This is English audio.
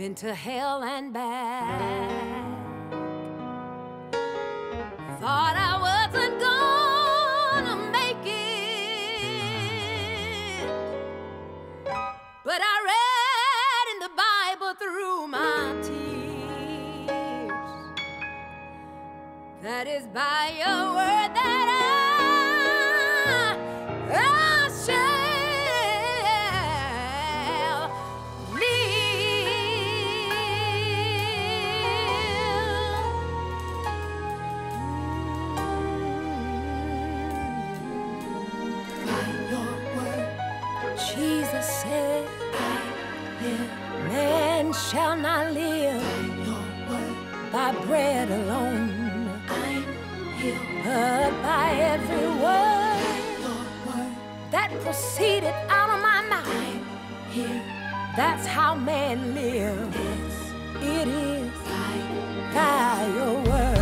been to hell and back. Thought I wasn't gonna make it, but I read in the Bible through my tears that is by your word that I shall Jesus said, I live. Man shall not live by bread alone, I'm healed, but by every word that proceeded out of my mouth. I'm here. That's how man lives. It is by your word.